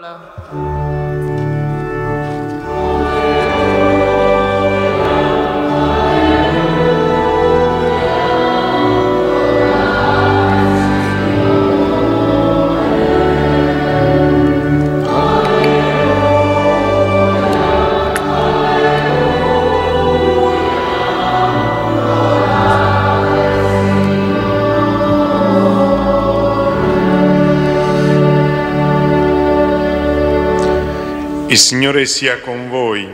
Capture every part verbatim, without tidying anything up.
parola. Il Signore sia con voi.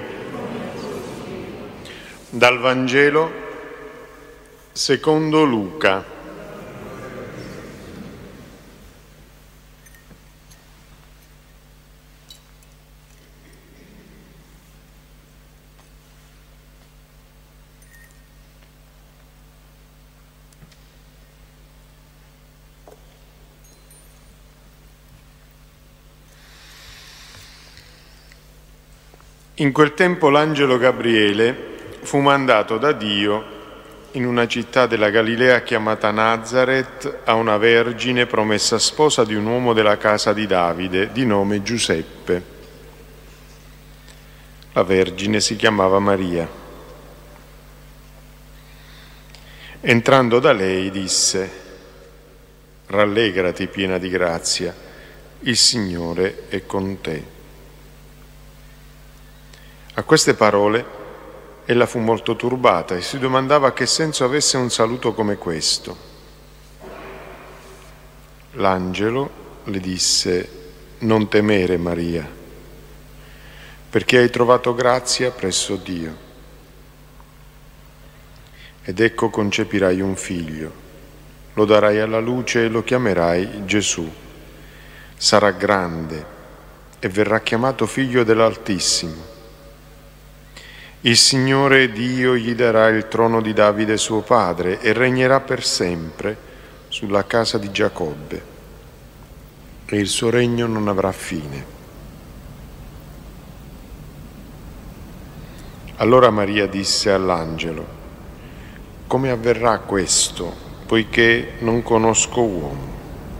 Dal Vangelo secondo Luca. In quel tempo l'angelo Gabriele fu mandato da Dio in una città della Galilea chiamata Nazaret a una vergine promessa sposa di un uomo della casa di Davide di nome Giuseppe. La vergine si chiamava Maria. Entrando da lei disse: «Rallegrati piena di grazia, il Signore è con te». A queste parole ella fu molto turbata e si domandava che senso avesse un saluto come questo. L'angelo le disse: «Non temere, Maria, perché hai trovato grazia presso Dio. Ed ecco concepirai un figlio, lo darai alla luce e lo chiamerai Gesù. Sarà grande e verrà chiamato figlio dell'Altissimo. Il Signore Dio gli darà il trono di Davide suo padre e regnerà per sempre sulla casa di Giacobbe e il suo regno non avrà fine». Allora Maria disse all'angelo: «Come avverrà questo, poiché non conosco uomo?»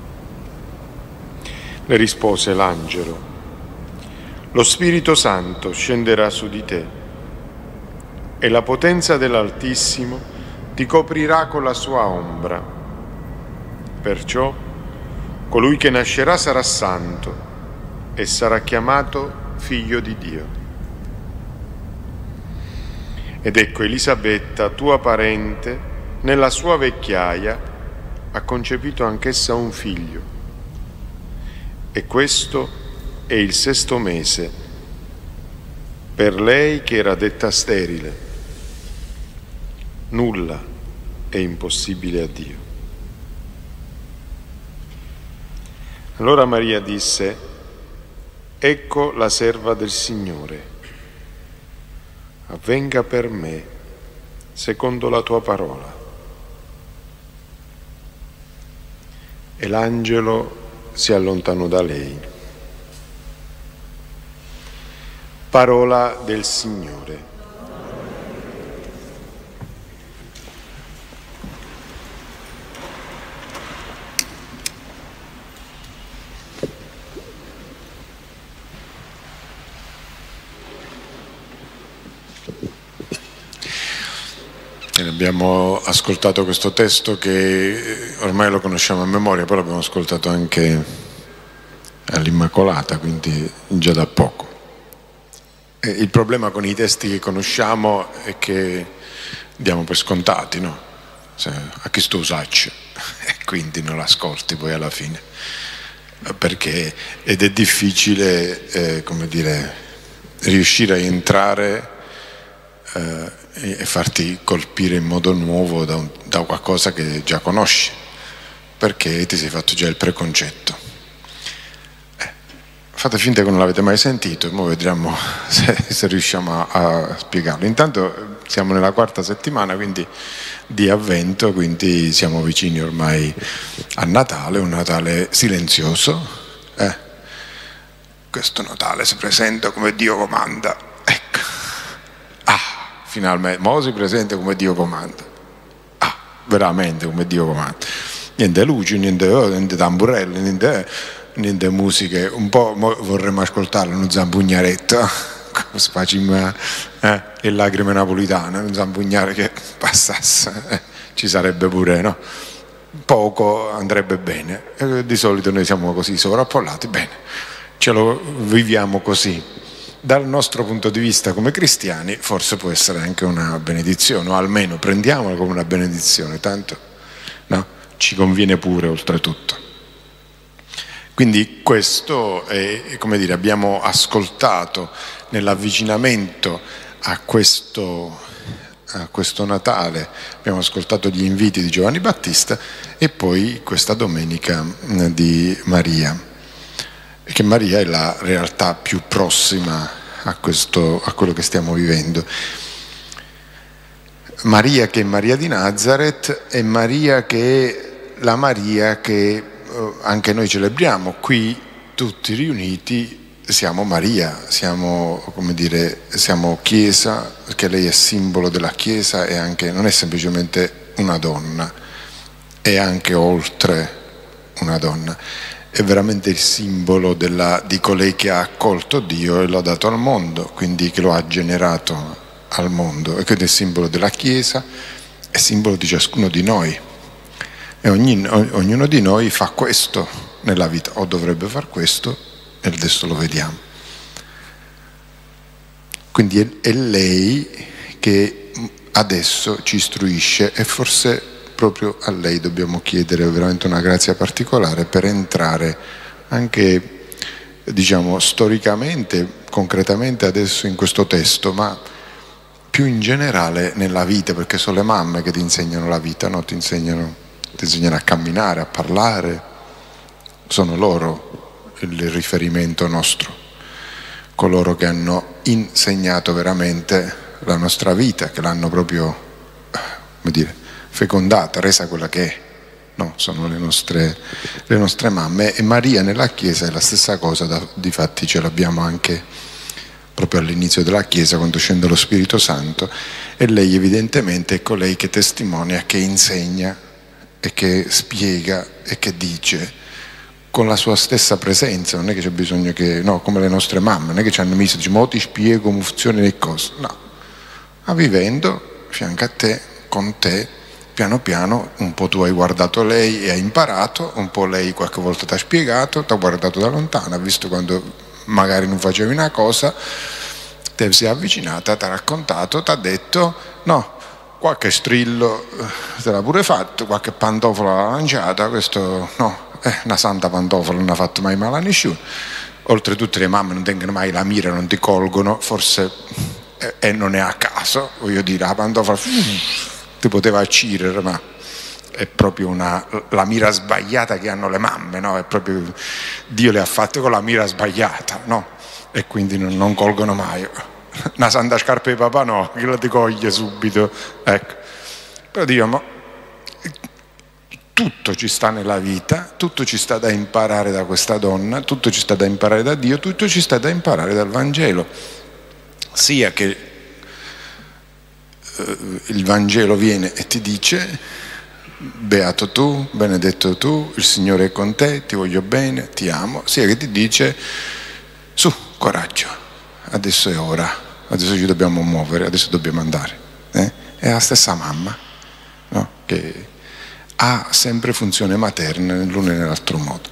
Le rispose l'angelo: «Lo Spirito Santo scenderà su di te e la potenza dell'Altissimo ti coprirà con la sua ombra. Perciò colui che nascerà sarà santo e sarà chiamato figlio di Dio. Ed ecco Elisabetta, tua parente, nella sua vecchiaia ha concepito anch'essa un figlio. E questo è il sesto mese per lei che era detta sterile. Nulla è impossibile a Dio». Allora Maria disse: «Ecco la serva del Signore, avvenga per me secondo la tua parola». E l'angelo si allontanò da lei. Parola del Signore. Abbiamo ascoltato questo testo che ormai lo conosciamo a memoria, poi l'abbiamo ascoltato anche all'Immacolata, quindi già da poco. E il problema con i testi che conosciamo è che diamo per scontati, no? Se, a chi sto usaccio? E quindi non l'ascolti poi alla fine, perché ed è difficile, eh, come dire, riuscire a entrare eh, e farti colpire in modo nuovo da, un, da qualcosa che già conosci, perché ti sei fatto già il preconcetto. Eh, fate finta che non l'avete mai sentito e ora vedremo se, se riusciamo a, a spiegarlo. Intanto siamo nella quarta settimana quindi di Avvento, quindi siamo vicini ormai a Natale, un Natale silenzioso. Eh? Questo Natale si presenta come Dio comanda. Ecco. Ah! Finalmente, mo si presenta come Dio comanda. Ah, veramente come Dio comanda. Niente luci, niente, niente tamburelli, niente... niente musiche, un po' vorremmo ascoltarlo, un zampugnaretto, come si facciamo eh, le lacrime napolitane, un zampugnare che passasse, eh, ci sarebbe pure, no? Poco andrebbe bene, e di solito noi siamo così sovrappollati, bene, ce lo viviamo così. Dal nostro punto di vista come cristiani forse può essere anche una benedizione, o almeno prendiamola come una benedizione, tanto no, ci conviene pure oltretutto. Quindi questo è, come dire, abbiamo ascoltato nell'avvicinamento a questo, a questo Natale, abbiamo ascoltato gli inviti di Giovanni Battista e poi questa domenica di Maria, che Maria è la realtà più prossima a, questo, a quello che stiamo vivendo. Maria che è Maria di Nazareth è Maria che è la Maria che anche noi celebriamo. Qui tutti riuniti siamo Maria, siamo, come dire, siamo Chiesa, perché lei è simbolo della Chiesa e anche, non è semplicemente una donna, è anche oltre una donna, è veramente il simbolo della, di colei che ha accolto Dio e lo ha dato al mondo, quindi che lo ha generato al mondo, e quindi è simbolo della Chiesa, è simbolo di ciascuno di noi. E ogni, ognuno di noi fa questo nella vita, o dovrebbe far questo, e adesso lo vediamo. Quindi è, è lei che adesso ci istruisce, e forse proprio a lei dobbiamo chiedere veramente una grazia particolare per entrare anche, diciamo, storicamente, concretamente adesso in questo testo, ma più in generale nella vita, perché sono le mamme che ti insegnano la vita, no? Ti insegnano, ti insegnano a camminare, a parlare, sono loro il riferimento nostro, coloro che hanno insegnato veramente la nostra vita, che l'hanno proprio, come dire, fecondata, resa quella che è, no? Sono le nostre, le nostre mamme. E Maria nella Chiesa è la stessa cosa, da, difatti ce l'abbiamo anche proprio all'inizio della Chiesa, quando scende lo Spirito Santo, e lei evidentemente è colei che testimonia, che insegna e che spiega e che dice con la sua stessa presenza. Non è che c'è bisogno che, no, come le nostre mamme, non è che ci hanno messo, dice, mo ti spiego come funzionano le cose, no, ma vivendo fianco a te, con te, piano piano, un po' tu hai guardato lei e hai imparato, un po' lei qualche volta ti ha spiegato, ti ha guardato da lontano, ha visto quando magari non facevi una cosa, te si è avvicinata, ti ha raccontato, ti ha detto, no, qualche strillo te l'ha pure fatto, qualche pantofola l'ha lanciata, questo no, eh, una santa pantofola non ha fatto mai male a nessuno. Oltretutto le mamme non tengono mai la mira, non ti colgono, forse, eh, e non è a caso, voglio dire, la pantofola ti poteva accidere, ma è proprio una, la mira sbagliata che hanno le mamme, no? È proprio, Dio le ha fatte con la mira sbagliata, no? E quindi non, non colgono mai. Una santa scarpa di papà no, che la ti coglie subito, ecco. Però diciamo, tutto ci sta nella vita, tutto ci sta da imparare da questa donna, tutto ci sta da imparare da Dio, tutto ci sta da imparare dal Vangelo, sia che eh, il Vangelo viene e ti dice: beato tu, benedetto tu, il Signore è con te, ti voglio bene, ti amo, sia che ti dice: su, coraggio, adesso è ora, adesso ci dobbiamo muovere, adesso dobbiamo andare. Eh? È la stessa mamma, no? Che ha sempre funzione materna nell'uno e nell'altro modo.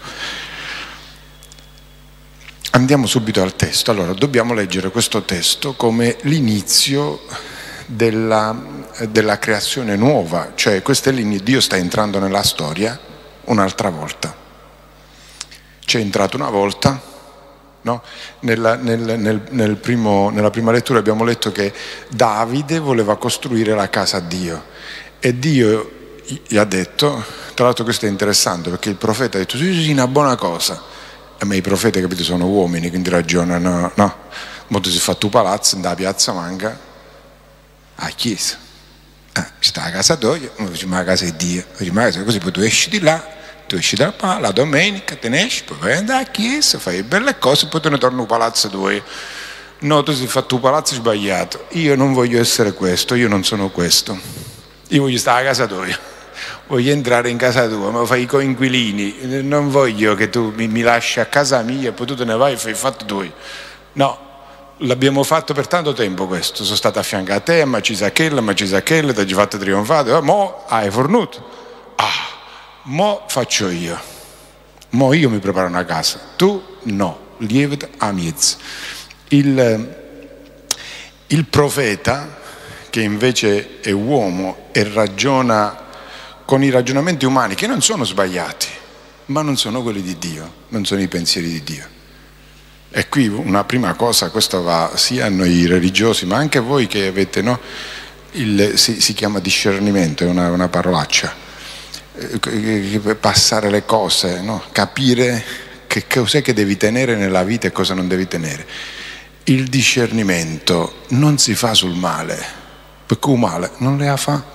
Andiamo subito al testo. Allora, dobbiamo leggere questo testo come l'inizio della della creazione nuova, cioè questo è l'inizio. Dio sta entrando nella storia un'altra volta. C'è entrato una volta, no? Nella, nel, nel, nel primo, nella prima lettura abbiamo letto che Davide voleva costruire la casa a Dio e Dio gli ha detto, tra l'altro questo è interessante perché il profeta ha detto sì sì, una buona cosa, ma i profeti, capito, sono uomini, quindi ragionano, no? Molto si fa tu palazzo, da piazza Manca a chiesa. Ah, sta a casa tua, non facciamo la casa di Dio, facciamo la casa, così poi tu esci di là, tu esci da qua, la domenica te ne esci, poi vai andare a chiesa, fai belle cose, poi te ne torni al palazzo tuo. No, tu sei fatto un palazzo sbagliato, io non voglio essere questo, io non sono questo, io voglio stare a casa tua. voglio entrare in casa tua, ma fai i coinquilini, non voglio che tu mi, mi lasci a casa mia e poi tu te ne vai e fai i fatti tuoi. No, l'abbiamo fatto per tanto tempo questo, sono stato a fianco a te, ma ci sa quella, ma ci sa quella, ti hai fatto trionfare, oh, mo hai fornuto, ah, mo faccio io, mo io mi preparo una casa, tu no, lievita a mezzo. Il, il profeta, che invece è uomo e ragiona con i ragionamenti umani, che non sono sbagliati, ma non sono quelli di Dio, non sono i pensieri di Dio. E qui una prima cosa, questo va sia a noi religiosi, ma anche a voi che avete, no? Il, si, si chiama discernimento, è una, una parolaccia, eh, passare le cose, no? Capire che cos'è che devi tenere nella vita e cosa non devi tenere. Il discernimento non si fa sul male, perché un male non le ha fa.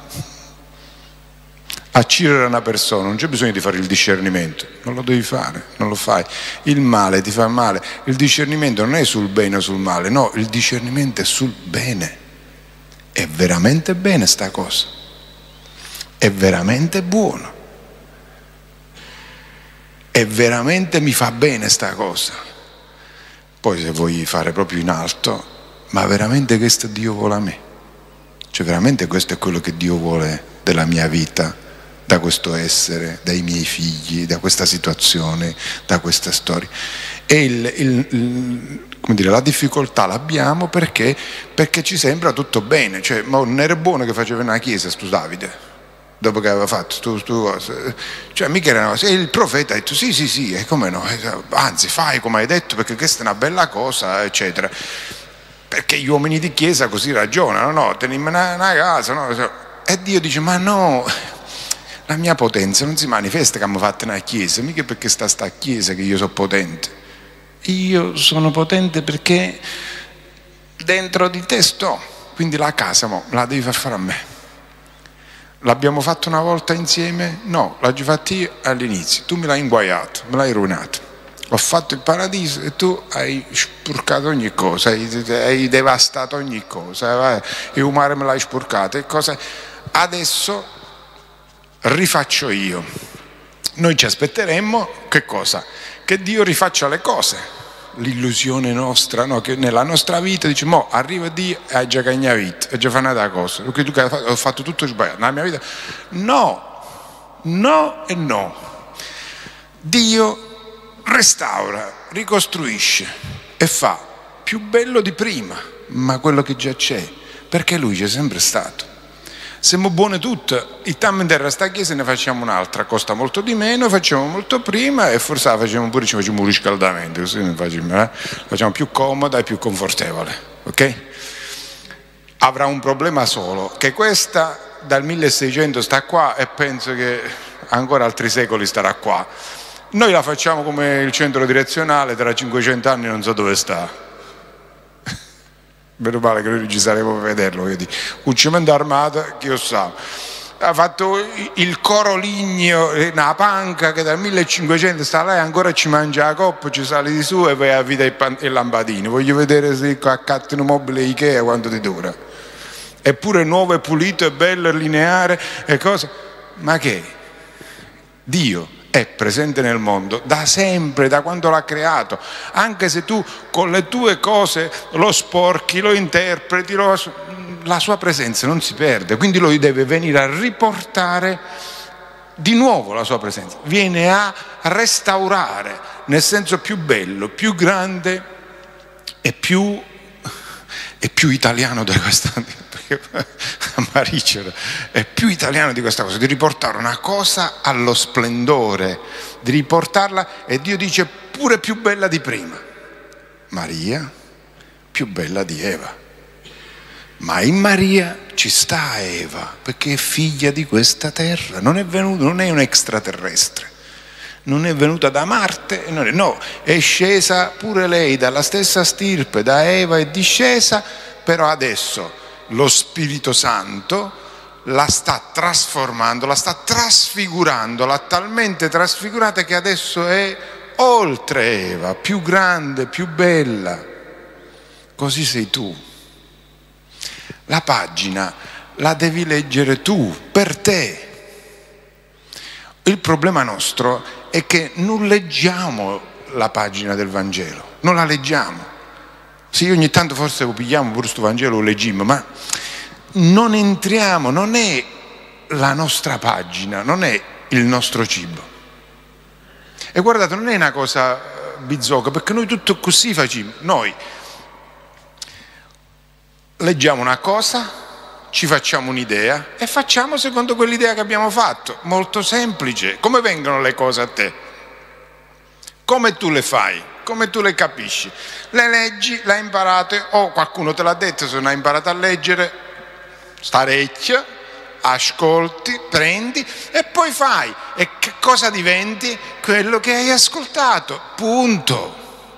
Accidere una persona, non c'è bisogno di fare il discernimento, non lo devi fare, non lo fai. Il male ti fa male, il discernimento non è sul bene o sul male, no, il discernimento è sul bene. È veramente bene sta cosa, è veramente buono, è veramente mi fa bene sta cosa. Poi se vuoi fare proprio in alto, ma veramente questo Dio vuole a me, cioè veramente questo è quello che Dio vuole della mia vita, da questo essere, dai miei figli, da questa situazione, da questa storia. E il, il, il, come dire, la difficoltà l'abbiamo perché, perché ci sembra tutto bene, cioè ma non era buono che faceva una chiesa stu Davide, dopo che aveva fatto stu, stu cose, cioè mica era una cosa. E il profeta ha detto sì sì sì, e come no, anzi fai come hai detto perché questa è una bella cosa, eccetera, perché gli uomini di chiesa così ragionano, no, teniamo una, una casa, no? E Dio dice ma no, la mia potenza non si manifesta che abbiamo fatto una chiesa, mica perché sta sta chiesa che io sono potente. Io sono potente perché dentro di te sto, quindi la casa mo, la devi far fare a me. L'abbiamo fatto una volta insieme? No, l'ho già fatto io all'inizio, tu me l'hai inguaiato, me l'hai rovinato. Ho fatto il paradiso e tu hai spurcato ogni cosa, hai, hai devastato ogni cosa, e il mare me l'hai spurcato e cosa. Adesso rifaccio io. Noi ci aspetteremmo che cosa? Che Dio rifaccia le cose. L'illusione nostra, no? Che nella nostra vita dice mo arriva Dio e hai già cagnato vita, hai già fatto una cosa, perché tu hai fatto tutto sbagliato nella mia vita. No, no e no. Dio restaura, ricostruisce e fa più bello di prima, ma quello che già c'è, perché Lui c'è sempre stato. Siamo buone tutte, il tammo in terra sta chiesa e ne facciamo un'altra, costa molto di meno, facciamo molto prima e forse la facciamo pure, ci facciamo un riscaldamento, così ne facciamo, eh? facciamo più comoda e più confortevole, ok? Avrà un problema solo, che questa dal milleseicento sta qua e penso che ancora altri secoli starà qua. Noi la facciamo come il centro direzionale, tra cinquecento anni non so dove sta. Meno male che noi ci saremo per vederlo, vedi? Un cemento armato che io so, ha fatto il coro ligneo, una panca che dal millecinquecento sta là e ancora ci mangia la coppa, ci sale di su e vai a vita i lampadini. Voglio vedere se accattano mobile Ikea quanto ti dura. Eppure nuovo e pulito e bello e lineare e cose. Ma che? Dio è presente nel mondo da sempre, da quando l'ha creato, anche se tu con le tue cose lo sporchi, lo interpreti, lo... la sua presenza non si perde, quindi lui deve venire a riportare di nuovo la sua presenza, viene a restaurare nel senso più bello, più grande e più, e più italiano di questa Maricero, è più italiano di questa cosa, di riportare una cosa allo splendore, di riportarla, e Dio dice pure più bella di prima. Maria più bella di Eva, ma in Maria ci sta Eva perché è figlia di questa terra, non è venuta, non è un extraterrestre, non è venuta da Marte, no, è scesa pure lei dalla stessa stirpe, da Eva è discesa, però adesso lo Spirito Santo la sta trasformando, la sta trasfigurando, l'ha talmente trasfigurata che adesso è oltre Eva, più grande, più bella. Così sei tu. La pagina la devi leggere tu, per te. Il problema nostro è che non leggiamo la pagina del Vangelo, non la leggiamo. Sì, ogni tanto forse lo pigliamo pure sto Vangelo, lo leggiamo, ma non entriamo, non è la nostra pagina, non è il nostro cibo. E guardate, non è una cosa bizzocca, perché noi tutto così facciamo. Noi leggiamo una cosa, ci facciamo un'idea e facciamo secondo quell'idea che abbiamo fatto. Molto semplice. Come vengono le cose a te? Come tu le fai? Come tu le capisci? Le leggi, le hai imparate, o qualcuno te l'ha detto, se non hai imparato a leggere, starecchia, ascolti, prendi e poi fai. E che cosa diventi? Quello che hai ascoltato, punto.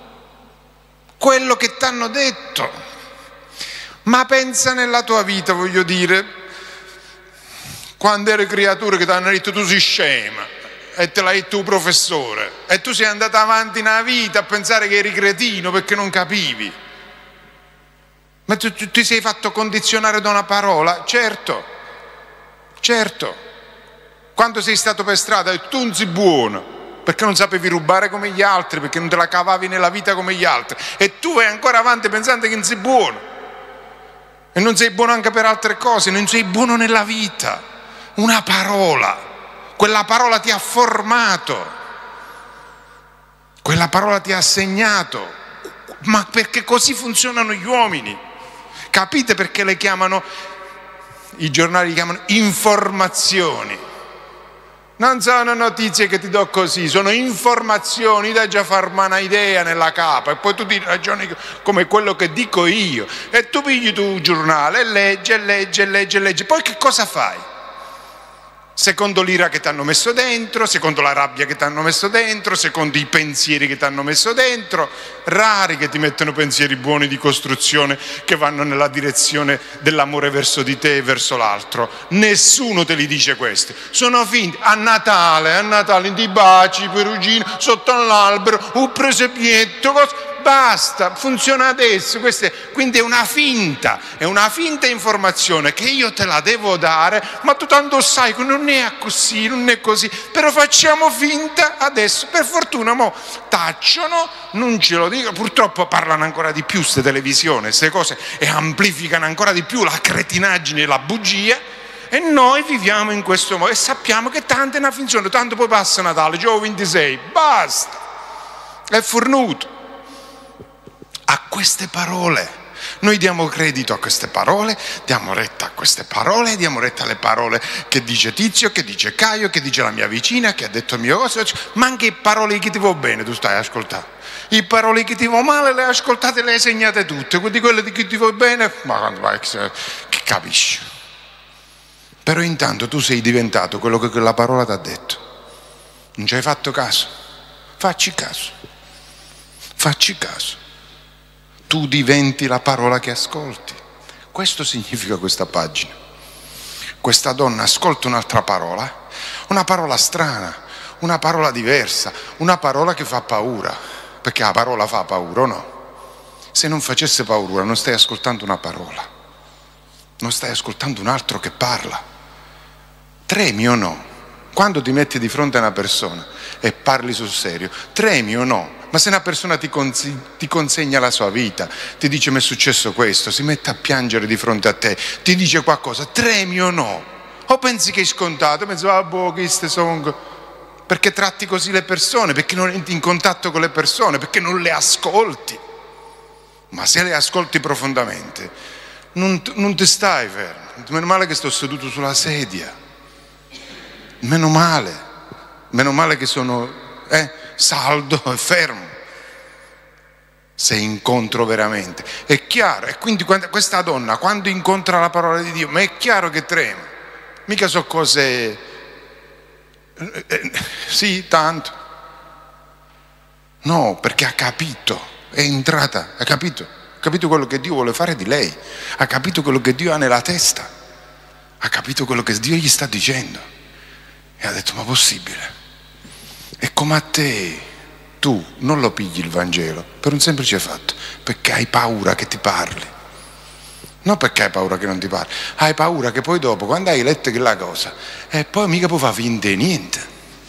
Quello che ti hanno detto. Ma pensa nella tua vita, voglio dire, quando eri creatura che ti hanno detto tu sei scema e te l'ha detto il professore e tu sei andato avanti nella vita a pensare che eri cretino perché non capivi. Ma tu, tu ti sei fatto condizionare da una parola? Certo, certo. Quando sei stato per strada e tu non sei buono perché non sapevi rubare come gli altri, perché non te la cavavi nella vita come gli altri e tu vai ancora avanti pensando che non sei buono. E non sei buono anche per altre cose, non sei buono nella vita. Una parola, quella parola ti ha formato, quella parola ti ha segnato, ma perché così funzionano gli uomini. Capite perché le chiamano, i giornali li chiamano informazioni? Non sono notizie che ti do così, sono informazioni da già farmi una idea nella capa e poi tu ti ragioni come quello che dico io e tu pigli tu il giornale e leggi e leggi e leggi e leggi. Poi che cosa fai? Secondo l'ira che ti hanno messo dentro, secondo la rabbia che ti hanno messo dentro, secondo i pensieri che ti hanno messo dentro. Rari che ti mettono pensieri buoni di costruzione che vanno nella direzione dell'amore verso di te e verso l'altro. Nessuno te li dice questi. Sono finti. A Natale, a Natale, ti baci, perugino, sotto all'albero, un presepietto, cosa... Basta, funziona adesso. Questa è, quindi è una finta, è una finta informazione che io te la devo dare, ma tu tanto sai che non è così, non è così, però facciamo finta adesso. Per fortuna mo tacciono, non ce lo dico, purtroppo parlano ancora di più queste televisioni, queste cose, e amplificano ancora di più la cretinaggine e la bugia. E noi viviamo in questo modo e sappiamo che tanta è una finzione, tanto poi passa Natale, Giovo ventisei, basta, è fornuto. A queste parole, noi diamo credito a queste parole, diamo retta a queste parole, diamo retta alle parole che dice Tizio, che dice Caio, che dice la mia vicina, che ha detto il mio cosa, ma anche le parole che ti va bene tu stai ascoltando. Le parole che ti va male le ascoltate e le hai segnate tutte, quindi quelle di che ti va bene, ma quando vai che capisci. Però intanto tu sei diventato quello che quella parola ti ha detto. Non ci hai fatto caso? Facci caso. Facci caso. Tu diventi la parola che ascolti. Questo significa questa pagina. Questa donna ascolta un'altra parola, una parola strana, una parola diversa, una parola che fa paura, perché la parola fa paura o no? Se non facesse paura non stai ascoltando una parola, non stai ascoltando un altro che parla. Tremi o no? Quando ti metti di fronte a una persona e parli sul serio, tremi o no? Ma se una persona ti, cons- ti consegna la sua vita, ti dice mi è successo questo, si mette a piangere di fronte a te, ti dice qualcosa, tremi o no? O pensi che è scontato, pensi, ah boh, queste sono... Perché tratti così le persone, perché non entri in contatto con le persone, perché non le ascolti. Ma se le ascolti profondamente, non, non ti stai fermo. Meno male che sto seduto sulla sedia, meno male, meno male che sono... Eh, saldo e fermo, se incontro veramente, è chiaro. E quindi questa donna quando incontra la parola di Dio, ma è chiaro che trema, mica so cose, eh, eh, sì, tanto, no, perché ha capito, è entrata, ha capito, ha capito quello che Dio vuole fare di lei, ha capito quello che Dio ha nella testa, ha capito quello che Dio gli sta dicendo e ha detto, ma possibile? E come a te, tu non lo pigli il Vangelo per un semplice fatto, perché hai paura che ti parli, non perché hai paura che non ti parli, hai paura che poi dopo, quando hai letto quella cosa, e poi mica puoi fare finta di niente,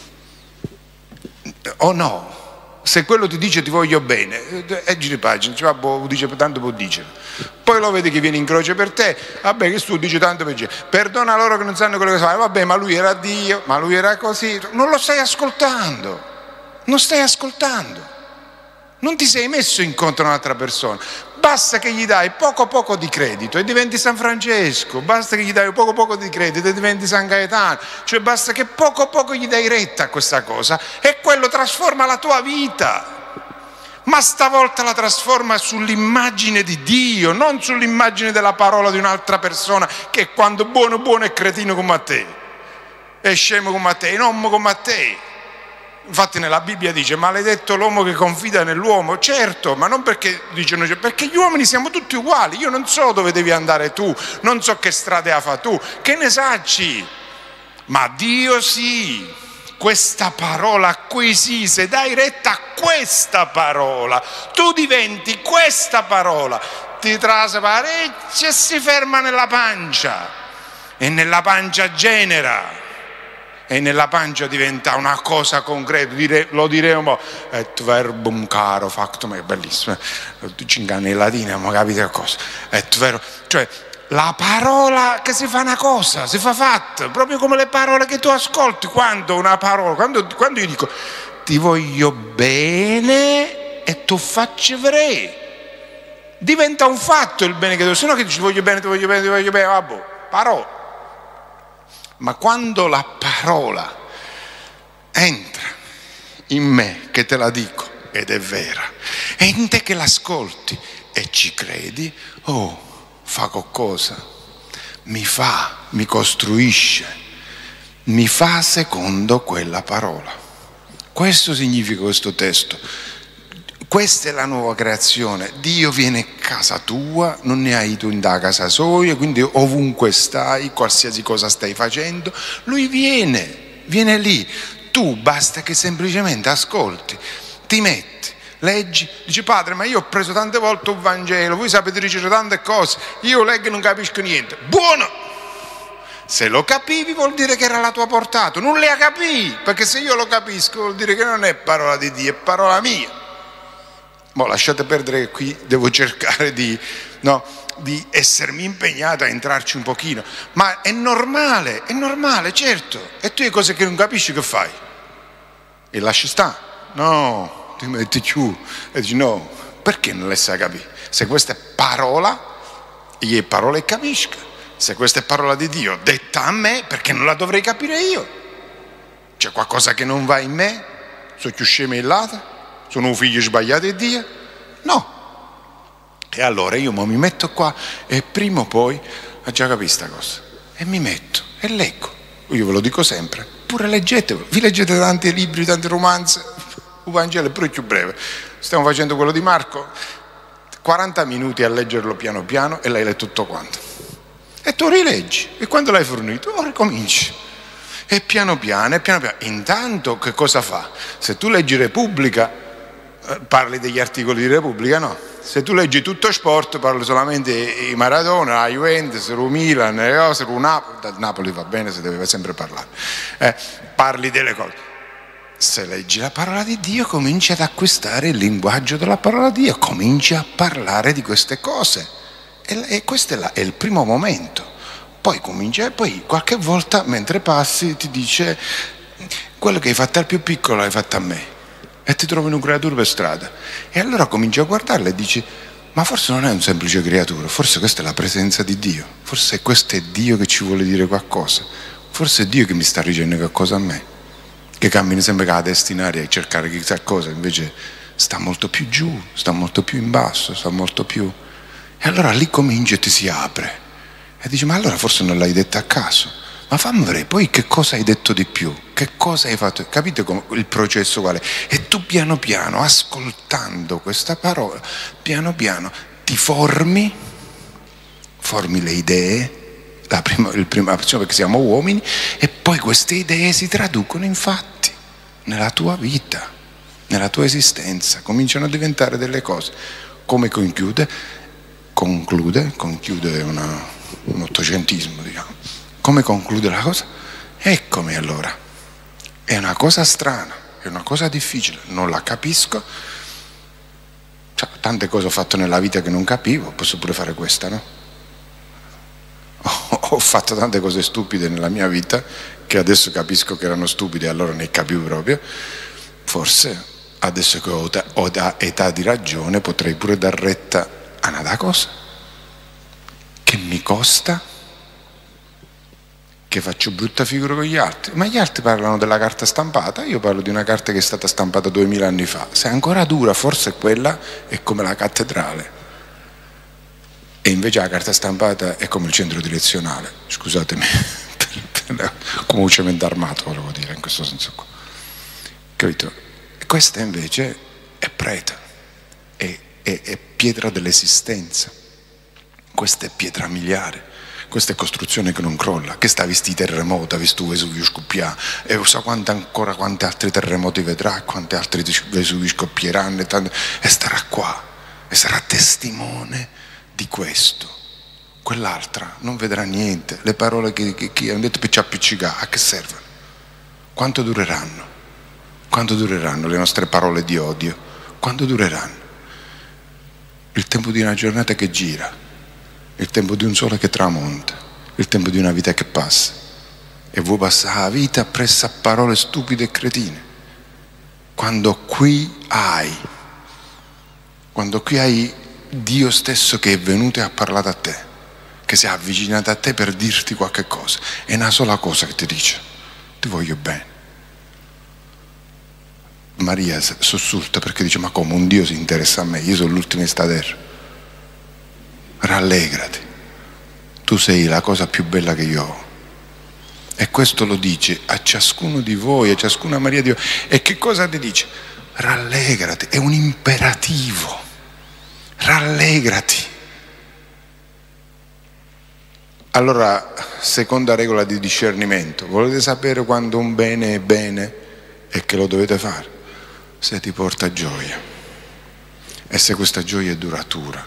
o no? Se quello ti dice ti voglio bene, e giri pagina, dice, vabbè, dice tanto può dire. Poi lo vedi che viene in croce per te, vabbè, che tu dici tanto per dire, perdona loro che non sanno quello che fanno, vabbè, ma lui era Dio, ma lui era così. Non lo stai ascoltando, non stai ascoltando. Non ti sei messo incontro a un'altra persona, basta che gli dai poco poco di credito e diventi San Francesco, basta che gli dai poco poco di credito e diventi San Gaetano, cioè basta che poco poco gli dai retta a questa cosa e quello trasforma la tua vita, ma stavolta la trasforma sull'immagine di Dio, non sull'immagine della parola di un'altra persona che quando buono buono è cretino come a te, è scemo come a te, è uomo come a te. Infatti nella Bibbia dice maledetto l'uomo che confida nell'uomo, certo, ma non perché dicono, perché gli uomini siamo tutti uguali, io non so dove devi andare tu, non so che strade ha fa tu, che ne sacci, ma Dio sì, questa parola qui sì, se dai retta a questa parola, tu diventi questa parola, ti trase parecchio e si ferma nella pancia e nella pancia genera. E nella pancia diventa una cosa concreta, dire, lo diremo, et verbum caro factum, è bellissimo, cinquanta in latino, ma capite cosa, et ver, cioè la parola che si fa una cosa, si fa fatta, proprio come le parole che tu ascolti, quando una parola, quando, quando io dico ti voglio bene e tu facci vedere, diventa un fatto il bene che tu, se no che dici ti voglio bene, ti voglio bene, ti voglio bene, vabbè, parola. Ma quando la parola entra in me, che te la dico, ed è vera, e in te che l'ascolti e ci credi, oh, fa qualcosa, mi fa, mi costruisce, mi fa secondo quella parola. Questo significa questo testo. Questa è la nuova creazione, Dio viene a casa tua, non ne hai tu in da casa sua, quindi ovunque stai, qualsiasi cosa stai facendo, Lui viene, viene lì, tu basta che semplicemente ascolti, ti metti, leggi, dici padre ma io ho preso tante volte un Vangelo, voi sapete leggere tante cose, io leggo e non capisco niente, buono! Se lo capivi vuol dire che era la tua portata, non le capì, perché se io lo capisco vuol dire che non è parola di Dio, è parola mia. Boh, lasciate perdere che qui devo cercare di, no, di essermi impegnato a entrarci un pochino, ma è normale, è normale, certo. E tu le cose che non capisci che fai? E lasci stare? No, ti metti giù e dici no, perché non le sai capire? Se questa è parola, io parola e capisco. Se questa è parola di Dio detta a me, perché non la dovrei capire io? C'è qualcosa che non va in me? Sono più scemo in lato? Sono un figlio sbagliato di Dio? No. E allora io mi metto qua e prima o poi ho già capito questa cosa e mi metto e leggo. Io ve lo dico sempre, pure leggetevelo, vi leggete tanti libri, tanti romanzi, il Vangelo è pure più breve. Stiamo facendo quello di Marco, quaranta minuti a leggerlo piano piano e l'hai letto tutto quanto. E tu rileggi e quando l'hai fornito oh, ricominci. E piano piano, e piano piano. Intanto che cosa fa? Se tu leggi Repubblica, parli degli articoli di Repubblica, no? Se tu leggi tutto sport parli solamente di Maradona, la Juventus, il Milan, le cose, il Napoli, Napoli va bene se deve sempre parlare, eh, parli delle cose. Se leggi la parola di Dio cominci ad acquistare il linguaggio della parola di Dio, cominci a parlare di queste cose e, e questo è, la, è il primo momento. Poi comincia e poi qualche volta mentre passi ti dice quello che hai fatto al più piccolo l'hai fatto a me. E ti trovi una creatura per strada e allora cominci a guardarla e dici ma forse non è un semplice creatura, forse questa è la presenza di Dio, forse questo è Dio che ci vuole dire qualcosa, forse è Dio che mi sta dicendo qualcosa a me, che cammini sempre con la destinaria a cercare chissà cosa, invece sta molto più giù, sta molto più in basso, sta molto più, e allora lì cominci e ti si apre e dici ma allora forse non l'hai detto a caso. Ma fammi vedere, poi che cosa hai detto di più? Che cosa hai fatto? Capite come, il processo qual è? E tu piano piano, ascoltando questa parola, piano piano ti formi, formi le idee, la prima, il prima perché siamo uomini, e poi queste idee si traducono in fatti, nella tua vita, nella tua esistenza, cominciano a diventare delle cose. Come conclude? Conclude, conclude una, un ottocentismo, diciamo. Come conclude la cosa? Eccomi allora, è una cosa strana, è è una cosa difficile, non la capisco. Cioè, tante cose ho fatto nella vita che non capivo, posso pure fare questa, no? Ho fatto tante cose stupide nella mia vita che adesso capisco che erano stupide, allora ne capivo proprio. Forse adesso che ho, ho da età di ragione potrei pure dar retta a una cosa che mi costa, che faccio brutta figura con gli altri. Ma gli altri parlano della carta stampata, io parlo di una carta che è stata stampata duemila anni fa. Se è ancora dura, forse quella è come la cattedrale. E invece la carta stampata è come il centro direzionale, scusatemi, per, per, come un cemento armato, volevo dire, in questo senso qua. Capito? E questa invece è preta, è, è, è pietra dell'esistenza, questa è pietra miliare, questa è costruzione che non crolla, che sta a visti terremoti, ha visto Vesuvio scoppiare, e sa quante ancora, quanti altri terremoti vedrà, quanti altri Vesuvi scoppieranno, e, tanto, e starà qua, e sarà testimone di questo. Quell'altra non vedrà niente, le parole che, che, che hanno detto per ci appiccicare, a che servono? Quanto dureranno? Quanto dureranno le nostre parole di odio? Quanto dureranno? Il tempo di una giornata che gira, il tempo di un sole che tramonta, il tempo di una vita che passa, e vuoi passare la vita appresso a parole stupide e cretine, quando qui hai quando qui hai Dio stesso che è venuto e ha parlato a te, che si è avvicinato a te per dirti qualche cosa. È una sola cosa che ti dice: ti voglio bene. Maria sussulta perché dice: ma come un Dio si interessa a me? Io sono l'ultimo in sta terra. Rallegrati, tu sei la cosa più bella che io ho. E questo lo dice a ciascuno di voi, a ciascuna Maria di voi. E che cosa ti dice? Rallegrati, è un imperativo. Rallegrati. Allora, seconda regola di discernimento: volete sapere quando un bene è bene e che lo dovete fare? Se ti porta gioia, e se questa gioia è duratura,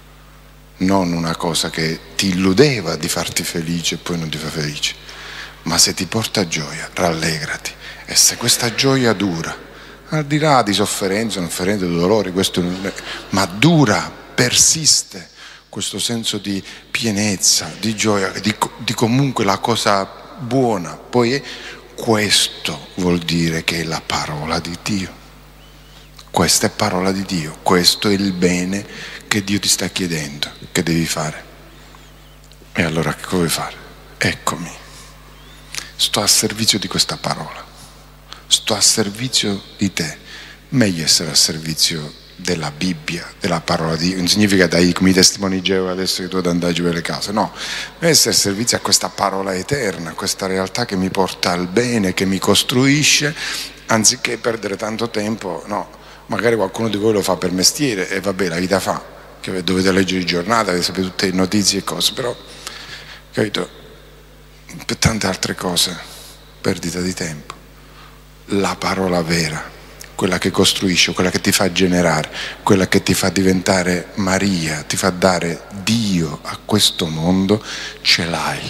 non una cosa che ti illudeva di farti felice e poi non ti fa felice, ma se ti porta gioia, rallegrati. E se questa gioia dura, al di là di sofferenze, sofferenze, dolori, questo non è, ma dura, persiste, questo senso di pienezza, di gioia, di, di comunque la cosa buona, poi è, questo vuol dire che è la parola di Dio. Questa è parola di Dio, questo è il bene che Dio ti sta chiedendo, che devi fare. E allora che vuoi fare? Eccomi, sto a servizio di questa parola. Sto a servizio di te. Meglio essere a servizio della Bibbia, della parola di Dio. Non significa dai come i testimoni di Geova adesso che tu ad andare giù per le case, no. Deve essere a servizio a questa parola eterna, a questa realtà che mi porta al bene, che mi costruisce, anziché perdere tanto tempo, no. Magari qualcuno di voi lo fa per mestiere e vabbè, la vita fa, che dovete leggere i giornali, dovete sapere tutte le notizie e cose, però, capito, per tante altre cose, perdita di tempo. La parola vera, quella che costruisce, quella che ti fa generare, quella che ti fa diventare Maria, ti fa dare Dio a questo mondo, ce l'hai.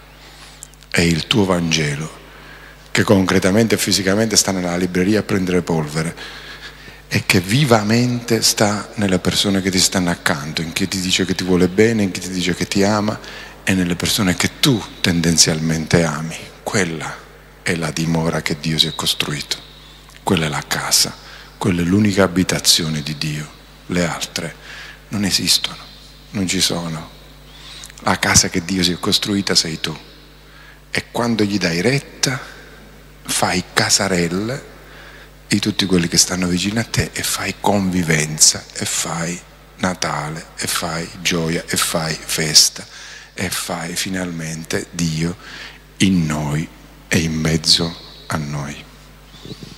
È il tuo Vangelo, che concretamente e fisicamente sta nella libreria a prendere polvere, e che vivamente sta nelle persone che ti stanno accanto, in chi ti dice che ti vuole bene, in chi ti dice che ti ama, e nelle persone che tu tendenzialmente ami. Quella è la dimora che Dio si è costruito, quella è la casa, quella è l'unica abitazione di Dio. Le altre non esistono, non ci sono. La casa che Dio si è costruita sei tu, e quando gli dai retta fai casarelle di tutti quelli che stanno vicino a te, e fai convivenza, e fai Natale, e fai gioia, e fai festa, e fai finalmente Dio in noi e in mezzo a noi.